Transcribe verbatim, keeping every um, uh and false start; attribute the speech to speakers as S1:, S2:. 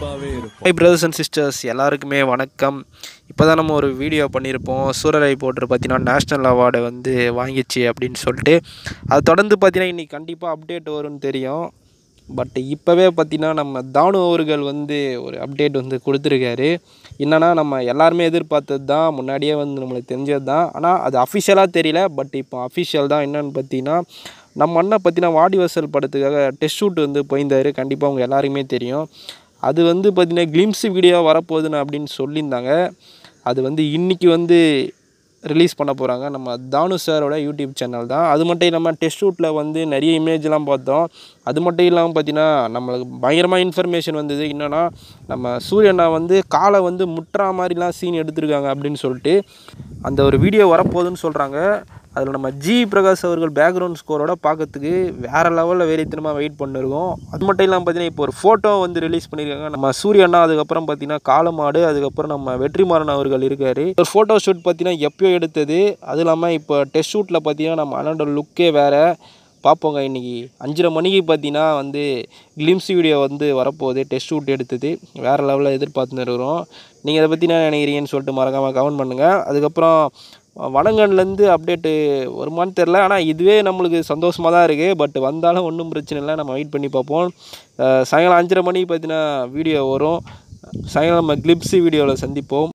S1: அன்பாவே இருப்போம்.
S2: High brothers and sisters, எல்லாருக்குமே வணக்கம். இப்போ தான் நம்ம ஒரு வீடியோ பண்ணியிருப்போம். சூரரை போட்டு பார்த்தீங்கன்னா நேஷ்னல் அவார்டை வந்து வாங்கிச்சு அப்படின்னு சொல்லிட்டு. அது தொடர்ந்து பார்த்தீங்கன்னா இன்றைக்கி கண்டிப்பாக அப்டேட் வரும்னு தெரியும். பட் இப்போவே பார்த்தீங்கன்னா நம்ம தானு அவர்கள் வந்து ஒரு அப்டேட் வந்து கொடுத்துருக்காரு. என்னென்னா, நம்ம எல்லாருமே எதிர்பார்த்தது தான், முன்னாடியே வந்து நம்மளுக்கு தெரிஞ்சது தான். ஆனால் அது அஃபிஷியலாக தெரியல. பட் இப்போ அஃபிஷியல் தான். என்னென்னு பார்த்தீங்கன்னா, நம்ம அண்ணன் பார்த்தீங்கன்னா வாடி வாசல் படத்துக்காக டெஸ்ட் ஷூட் வந்து போயிருந்தார். கண்டிப்பாக அவங்க எல்லாருக்குமே தெரியும். அது வந்து பார்த்திங்கன்னா கிளிம்ஸ் வீடியோ வரப்போகுதுன்னு அப்படின்னு சொல்லியிருந்தாங்க. அது வந்து இன்றைக்கி வந்து ரிலீஸ் பண்ண போகிறாங்க. நம்ம தானு சாரோட யூடியூப் சேனல் தான். அது மட்டும் இல்லாமல் டெஸ்ட் ஷூட்டில் வந்து நிறைய இமேஜ்லாம் பார்த்தோம். அது மட்டும் இல்லாமல் பார்த்திங்கன்னா நம்மளுக்கு பயங்கரமாக இன்ஃபர்மேஷன் வந்தது. என்னென்னா, நம்ம சூரியண்ணா வந்து காலை வந்து முட்டுற மாதிரிலாம் சீன் எடுத்திருக்காங்க அப்படின்னு சொல்லிட்டு அந்த ஒரு வீடியோ வரப்போகுதுன்னு சொல்கிறாங்க. அதில் நம்ம ஜி பிரகாஷ் அவர்கள் பேக்ரவுண்ட் ஸ்கோரோட பார்க்கறதுக்கு வேறு லெவலில் வேலைத்தனமாக வெயிட் பண்ணிருக்கோம். அது மட்டும் இல்லாமல் பார்த்தீங்கன்னா இப்போ ஒரு ஃபோட்டோ வந்து ரிலீஸ் பண்ணியிருக்காங்க. நம்ம சூரியண்ணா, அதுக்கப்புறம் பார்த்தீங்கன்னா காலமாடு, அதுக்கப்புறம் நம்ம வெற்றிமாறன் அவர்கள் இருக்கார். ஒரு ஃபோட்டோ ஷூட் பார்த்தீங்கன்னா எப்பயோ எடுத்தது. அது இல்லாமல் இப்போ டெஸ்ட் ஷூட்டில் பார்த்தீங்கன்னா நம்ம அண்ணனோட லுக்கே வேறு. பார்ப்போங்க. இன்றைக்கி அஞ்சரை மணிக்கு பார்த்தீங்கன்னா வந்து கிளிம்ஸ் வீடியோ வந்து வரப்போகுது. டெஸ்ட் ஷூட் எடுத்தது வேறு லெவலில் எதிர்பார்த்துன்னு இருக்கிறோம். நீங்கள் இதை பற்றி என்ன நினைக்கிறீங்கன்னு சொல்லிட்டு மறக்காமல் கமெண்ட் பண்ணுங்கள். அதுக்கப்புறம் வனங்கன்லேருந்து அப்டேட்டு வருமானு தெரில. ஆனால் இதுவே நம்மளுக்கு சந்தோஷமாக தான் இருக்குது. பட் வந்தாலும் ஒன்றும் பிரச்சனை இல்லை. நம்ம வெயிட் பண்ணி பார்ப்போம். சாயங்காலம் அஞ்சரை மணிக்கு பார்த்தீங்கன்னா வீடியோ வரும். சாயங்காலம் நம்ம கிளிப்ஸு வீடியோவில் சந்திப்போம்.